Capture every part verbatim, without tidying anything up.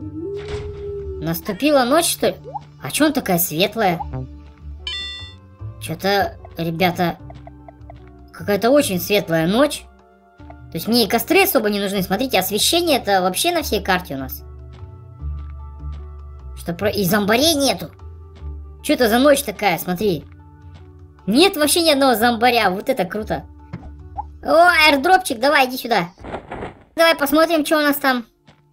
Наступила ночь, что ли? А чё она такая светлая? Чё-то, ребята, какая-то очень светлая ночь. То есть мне и костры особо не нужны. Смотрите, освещение это вообще на всей карте у нас. Что про... И зомбарей нету. Что это за ночь такая, смотри. Нет вообще ни одного зомбаря. Вот это круто. О, аирдропчик, давай, иди сюда. Давай посмотрим, что у нас там.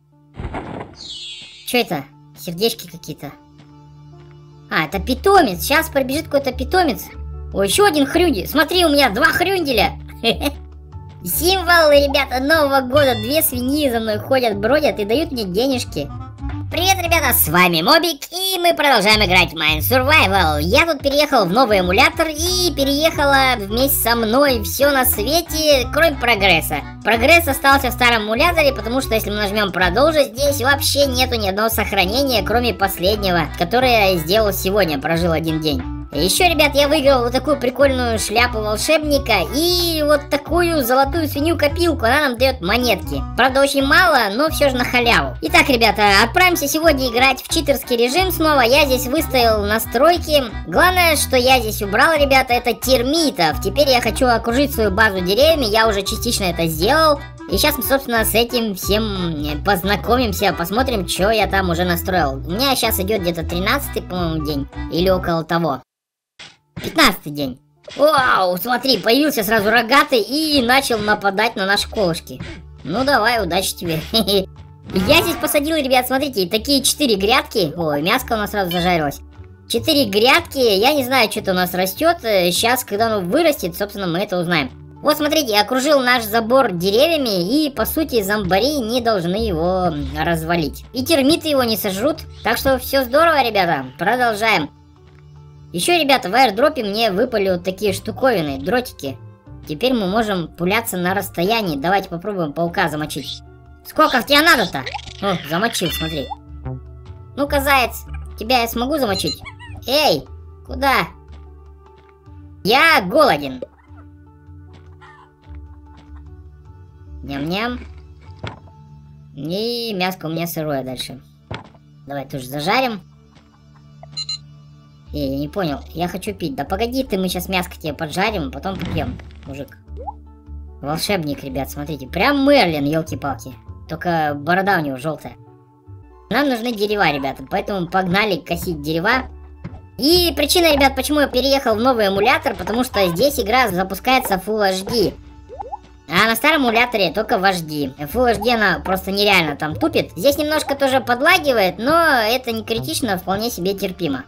Что это? Сердечки какие-то. А, это питомец. Сейчас пробежит какой-то питомец. О, еще один хрюндель. Смотри, у меня два хрюнделя. Символы, ребята, Нового года. Две свиньи за мной ходят, бродят и дают мне денежки. Привет, ребята, с вами Мобик, и мы продолжаем играть в Mine Survival. Я тут переехал в новый эмулятор, и переехала вместе со мной все на свете, кроме прогресса. Прогресс остался в старом эмуляторе, потому что если мы нажмем продолжить, здесь вообще нету ни одного сохранения, кроме последнего, которое я сделал сегодня, прожил один день. Еще, ребят, я выиграл вот такую прикольную шляпу волшебника и вот такую золотую свинью-копилку. Она нам дает монетки. Правда, очень мало, но все же на халяву. Итак, ребята, отправимся сегодня играть в читерский режим снова. Я здесь выставил настройки. Главное, что я здесь убрал, ребята, это термитов. Теперь я хочу окружить свою базу деревьями. Я уже частично это сделал. И сейчас мы, собственно, с этим всем познакомимся, посмотрим, что я там уже настроил. У меня сейчас идет где-то тринадцатый, по-моему, день. Или около того. пятнадцатый день. Вау, смотри, появился сразу рогатый и начал нападать на наши колышки. Ну давай, удачи тебе. Я здесь посадил, ребят, смотрите, такие четыре грядки. Ой, мяско у нас сразу зажарилось. Четыре грядки, я не знаю, что-то у нас растет. Сейчас, когда оно вырастет, собственно, мы это узнаем. Вот, смотрите, я окружил наш забор деревьями, и, по сути, зомбари не должны его развалить. И термиты его не сожрут. Так что все здорово, ребята, продолжаем. Еще, ребята, в аирдропе мне выпали вот такие штуковины, дротики. Теперь мы можем пуляться на расстоянии. Давайте попробуем паука замочить. Сколько в тебя надо-то? О, замочил, смотри. Ну-ка, заяц, тебя я смогу замочить? Эй, куда? Я голоден. Ням-ням. И мяско у меня сырое дальше. Давай тоже зажарим. Эй, я не понял, я хочу пить. Да погоди ты, мы сейчас мяско тебе поджарим, потом попьем, мужик. Волшебник, ребят, смотрите. Прям Мерлин, елки-палки. Только борода у него желтая. Нам нужны дерева, ребята, поэтому погнали косить дерева. И причина, ребят, почему я переехал в новый эмулятор, потому что здесь игра запускается Full эйч ди. А на старом эмуляторе только в эйч ди. Full эйч ди она просто нереально там тупит. Здесь немножко тоже подлагивает, но это не критично, вполне себе терпимо.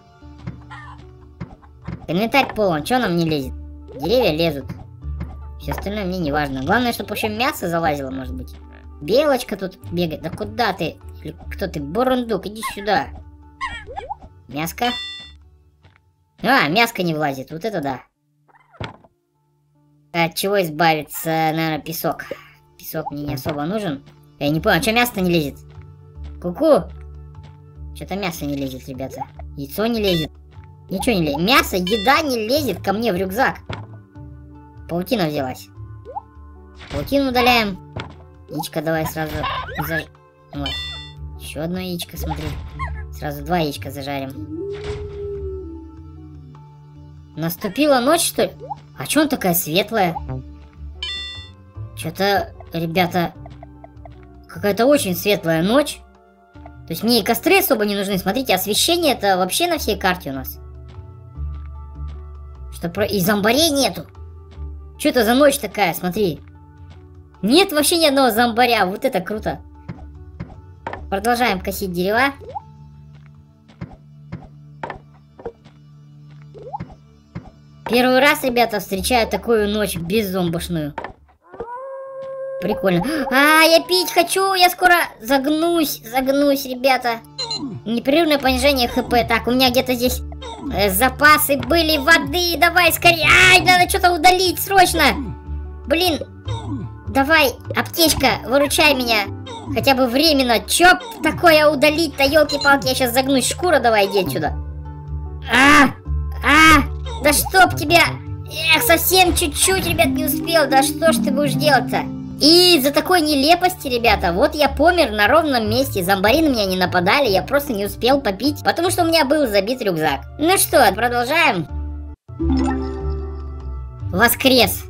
Инвентарь полон, что нам не лезет? Деревья лезут. Все остальное мне не важно. Главное, чтобы еще мясо залазило, может быть. Белочка тут бегает. Да куда ты? Кто ты? Бурундук, иди сюда. Мяско. А, мяско не влазит. Вот это да. От чего избавиться? Наверное, песок. Песок мне не особо нужен. Я не понял, а что мясо-то не лезет? Ку-ку. Что-то мясо не лезет, ребята. Яйцо не лезет. Ничего не лезет. Мясо, еда не лезет ко мне в рюкзак. Паутина взялась. Паутину удаляем. Яичко давай сразу заж... Вот. Еще одно яичко, смотри. Сразу два яичка зажарим. Наступила ночь, что ли? А че она такая светлая? Что-то, ребята, какая-то очень светлая ночь. То есть мне и костры особо не нужны. Смотрите, освещение это вообще на всей карте у нас. Что про... И зомбарей нету. Что это за ночь такая, смотри. Нет вообще ни одного зомбаря. Вот это круто. Продолжаем косить дерева. Первый раз, ребята, встречаю такую ночь беззомбошную. Прикольно. А, я пить хочу, я скоро загнусь, загнусь, ребята. Непрерывное понижение хп. Так, у меня где-то здесь э, запасы были воды. Давай скорее. Ай, надо что-то удалить срочно. Блин. Давай, аптечка, выручай меня. Хотя бы временно. Чё такое удалить-то, елки-палки, я сейчас загнусь. Шкура давай, иди отсюда. А, а, да чтоб тебя. Эх, совсем чуть-чуть, ребят, не успел. Да что ж ты будешь делать-то? И из-за такой нелепости, ребята, вот я помер на ровном месте, зомбари на меня не нападали, я просто не успел попить, потому что у меня был забит рюкзак. Ну что, продолжаем. Воскрес.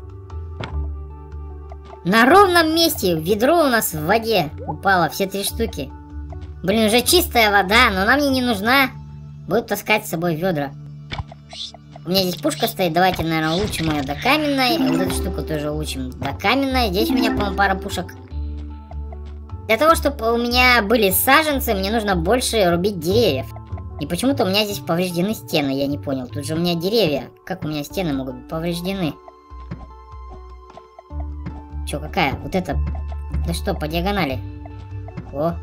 На ровном месте ведро у нас в воде упало, все три штуки. Блин, уже чистая вода, но она мне не нужна. Буду таскать с собой ведра. У меня здесь пушка стоит, давайте, наверное, улучшим ее до каменной. Вот эту штуку тоже улучшим до каменной. Здесь у меня, по-моему, пара пушек. Для того, чтобы у меня были саженцы, мне нужно больше рубить деревьев. И почему-то у меня здесь повреждены стены, я не понял. Тут же у меня деревья. Как у меня стены могут быть повреждены? Чё, какая? Вот это... Да что, по диагонали? О.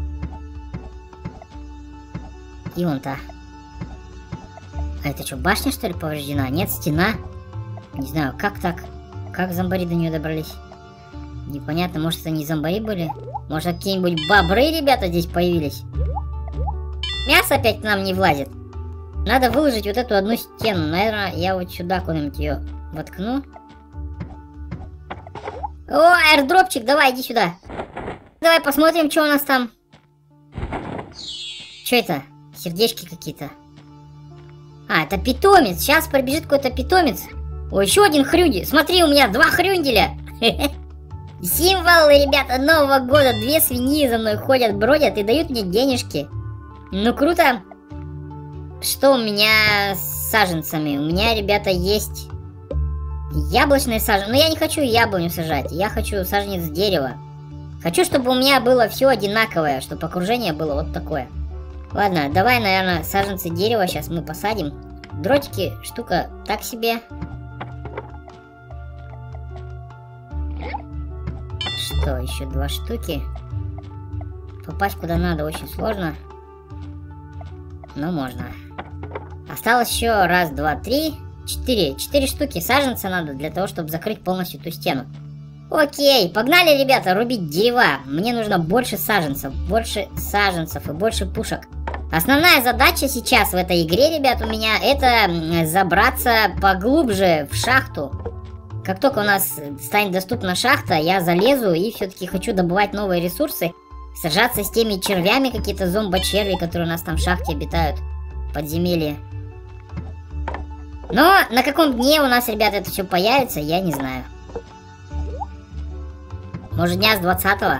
И вон та. А это что, башня, что ли, повреждена? Нет, стена. Не знаю, как так? Как зомбари до нее добрались? Непонятно, может, это не зомбари были? Может, какие-нибудь бобры, ребята, здесь появились? Мясо опять к нам не влазит. Надо выложить вот эту одну стену. Наверное, я вот сюда куда-нибудь ее воткну. О, аирдропчик, давай, иди сюда. Давай посмотрим, что у нас там. Что это? Сердечки какие-то. А, это питомец. Сейчас пробежит какой-то питомец. О, еще один хрюндель. Смотри, у меня два хрюнделя. Символы, ребята, Нового года. Две свиньи за мной ходят, бродят и дают мне денежки. Ну, круто. Что у меня с саженцами? У меня, ребята, есть яблочные саженцы. Но я не хочу яблоню сажать. Я хочу саженец дерева. Хочу, чтобы у меня было все одинаковое. Чтобы окружение было вот такое. Ладно, давай, наверное, саженцы дерева сейчас мы посадим. Дротики, штука так себе. Что, еще два штуки. Попасть куда надо очень сложно. Но можно. Осталось еще раз, два, три, четыре. Четыре штуки саженца надо для того, чтобы закрыть полностью ту стену. Окей, погнали, ребята, рубить дерева. Мне нужно больше саженцев. Больше саженцев и больше пушек. Основная задача сейчас в этой игре, ребят, у меня это забраться поглубже в шахту. Как только у нас станет доступна шахта, я залезу и все-таки хочу добывать новые ресурсы. Сражаться с теми червями, какие-то зомбочерви, которые у нас там в шахте обитают. Подземелье. Но на каком дне у нас, ребята, это все появится, я не знаю. Может, дня с двадцатого?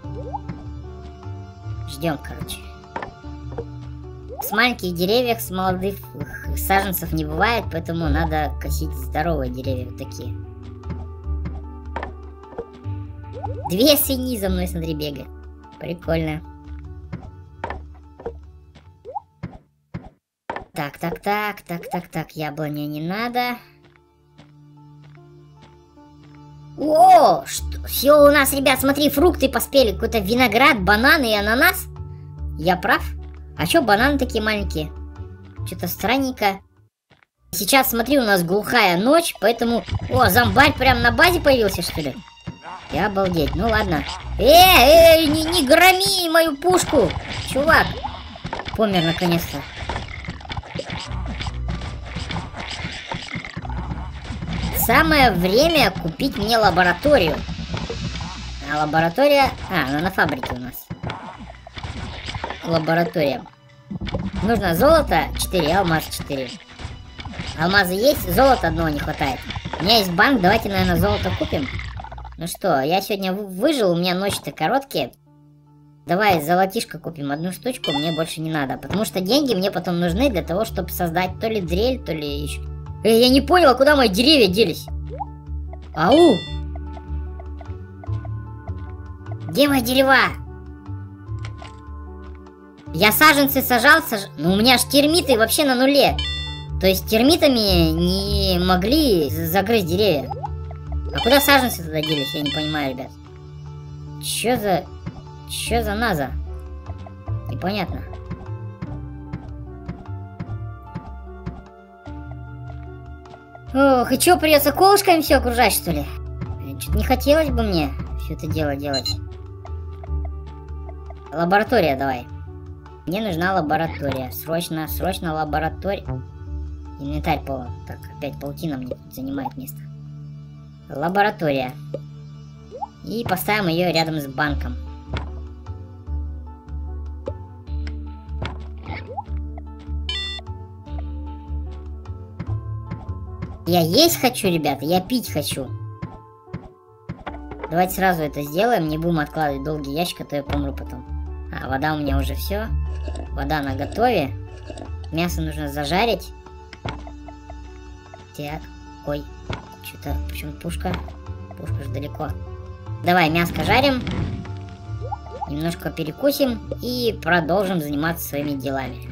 Ждем, короче. С маленьких деревьев, с молодых саженцев не бывает, поэтому надо косить здоровые деревья вот такие. Две свиньи за мной, смотри, бегают. Прикольно. Так, так, так, так, так, так, яблоня не надо. О, что? Все у нас, ребят, смотри, фрукты поспели. Какой-то виноград, бананы и ананас. Я прав? А чё бананы такие маленькие? Что-то странненько. Сейчас, смотри, у нас глухая ночь, поэтому... О, зомбарь прям на базе появился, что ли? Я обалдеть, ну ладно. Эй, эй, не, не громи мою пушку, чувак. Помер наконец-то. Самое время купить мне лабораторию. А лаборатория... А, она на фабрике у нас. Лаборатория. Нужно золото четыре, алмаз четыре. Алмазы есть, золота одного не хватает. У меня есть банк, давайте, наверное, золото купим. Ну что, я сегодня выжил, у меня ночи-то короткие. Давай золотишко купим, одну штучку, мне больше не надо. Потому что деньги мне потом нужны для того, чтобы создать то ли дрель, то ли еще... Эй, я не понял, куда мои деревья делись? Ау! Где мои дерева? Я саженцы сажал, саж... Ну, у меня ж термиты вообще на нуле. То есть термитами не могли загрызть деревья. А куда саженцы туда делись, я не понимаю, ребят. Чё за... Чё за наза? Непонятно. Ох, и чё, придется колышками все окружать, что ли? Чё-то не хотелось бы мне все это дело делать. Лаборатория давай. Мне нужна лаборатория. Срочно, срочно лаборатория. Инвентарь полон. Так, опять паутина мне тут занимает место. Лаборатория. И поставим ее рядом с банком. Я есть хочу, ребята, я пить хочу. Давайте сразу это сделаем, не будем откладывать долгий ящик, а то я помру потом. А, вода у меня уже все. Вода на готове. Мясо нужно зажарить. Так, ой, что-то, почему пушка? Пушка же далеко. Давай мяско жарим. Немножко перекусим и продолжим заниматься своими делами.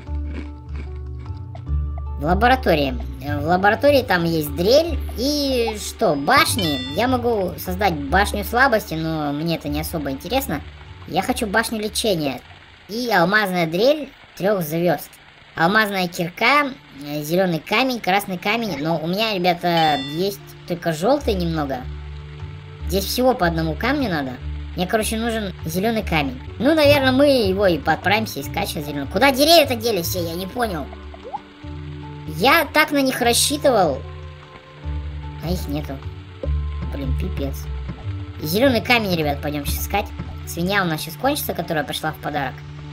В лаборатории. В лаборатории там есть дрель и что, башни. Я могу создать башню слабости, но мне это не особо интересно. Я хочу башню лечения и алмазная дрель трех звезд. Алмазная кирка, зеленый камень, красный камень. Но у меня, ребята, есть только желтый немного. Здесь всего по одному камню надо. Мне, короче, нужен зеленый камень. Ну, наверное, мы его и отправимся искать сейчас зеленый. Куда деревья-то делись все? Я не понял. Я так на них рассчитывал. А их нету. Блин, пипец. Зеленый камень, ребят, пойдем сейчас искать. Свинья у нас сейчас кончится, которая пришла в подарок.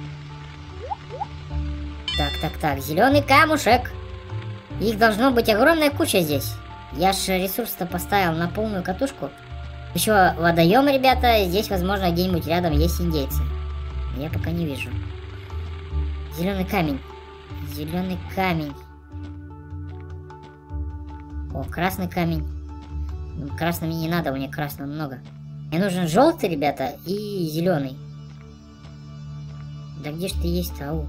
Так, так, так. Зеленый камушек. Их должно быть огромная куча здесь. Я же ресурс-то поставил на полную катушку. Еще водоем, ребята. Здесь, возможно, где-нибудь рядом есть индейцы. Я пока не вижу. Зеленый камень. Зеленый камень. О, красный камень. Красный мне не надо, у меня красного много. Мне нужен желтый, ребята, и зеленый. Да где ж ты есть-то, ау?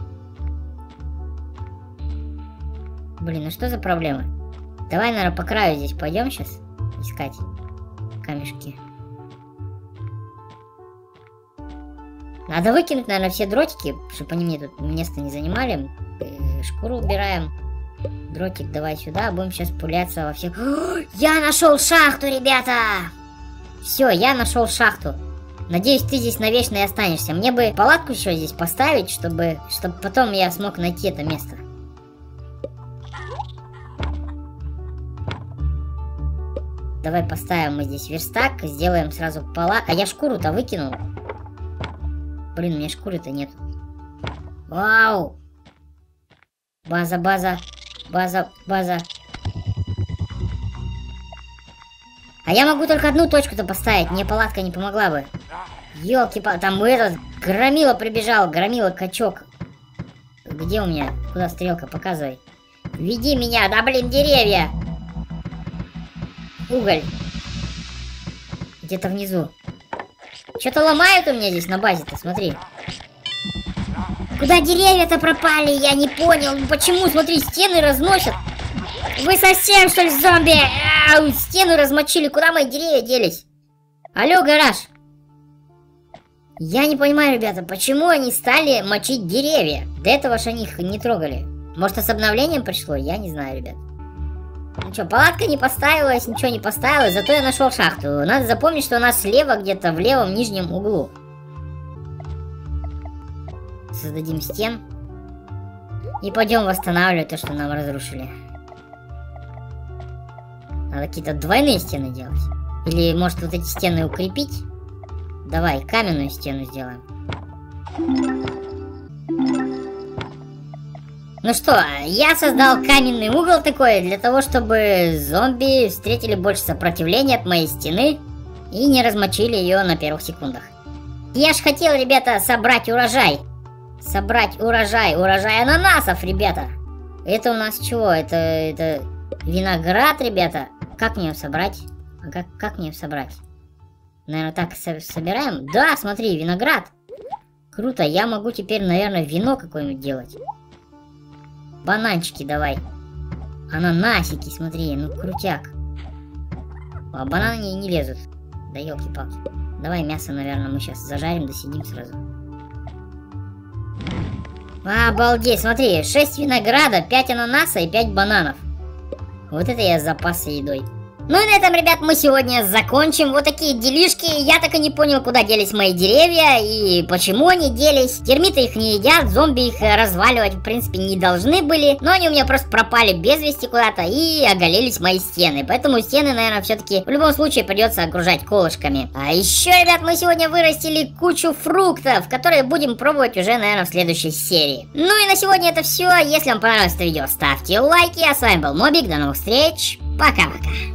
Блин, ну что за проблема? Давай, наверное, по краю здесь пойдем сейчас искать камешки. Надо выкинуть, наверное, все дротики, чтобы они мне тут место не занимали. Шкуру убираем. Дротик давай сюда, будем сейчас пуляться во всех... О, я нашел шахту, ребята! Все, я нашел шахту. Надеюсь, ты здесь навечно и останешься. Мне бы палатку еще здесь поставить, чтобы, чтобы потом я смог найти это место. Давай поставим мы здесь верстак, сделаем сразу палатку. А я шкуру-то выкинул. Блин, у меня шкуры-то нет. Вау! База, база. База, база. А я могу только одну точку-то поставить. Мне палатка не помогла бы. Ёлки-палки, там этот громила прибежал. Громила качок. Где у меня? Куда стрелка? Показывай. Веди меня. Да блин, деревья. Уголь. Где-то внизу. Что-то ломают у меня здесь на базе-то, смотри. Куда деревья-то пропали? Я не понял. Почему? Смотри, стены разносят. Вы совсем, что ли, зомби? Ау, стену размочили. Куда мои деревья делись? Алло, гараж. Я не понимаю, ребята, почему они стали мочить деревья? До этого ж они их не трогали. Может, с обновлением пришло? Я не знаю, ребят. Ну что, палатка не поставилась, ничего не поставилась. Зато я нашел шахту. Надо запомнить, что она слева где-то в левом нижнем углу. Создадим стен. И пойдем восстанавливать то, что нам разрушили. Надо какие-то двойные стены делать. Или, может, вот эти стены укрепить? Давай, каменную стену сделаем. Ну что, я создал каменный угол такой, для того, чтобы зомби встретили больше сопротивления от моей стены и не размочили ее на первых секундах. Я ж хотел, ребята, собрать урожай. Собрать урожай, урожай ананасов, ребята. Это у нас чего? Это, это виноград, ребята. Как мне его собрать? А как, как мне его собрать? Наверное, так со собираем? Да, смотри, виноград. Круто, я могу теперь, наверное, вино какое-нибудь делать. Бананчики давай. Ананасики, смотри, ну крутяк. А бананы не, не лезут. Да елки-палки. Давай мясо, наверное, мы сейчас зажарим, досидим сразу. Обалдеть, смотри, шесть винограда, пять ананаса и пять бананов. Вот это я с запаса едой. Ну и на этом, ребят, мы сегодня закончим. Вот такие делишки. Я так и не понял, куда делись мои деревья и почему они делись. Термиты их не едят, зомби их разваливать, в принципе, не должны были. Но они у меня просто пропали без вести куда-то и оголились мои стены. Поэтому стены, наверное, все-таки в любом случае придется окружать колышками. А еще, ребят, мы сегодня вырастили кучу фруктов, которые будем пробовать уже, наверное, в следующей серии. Ну и на сегодня это все. Если вам понравилось это видео, ставьте лайки. А с вами был Мобик. До новых встреч. Пока-пока.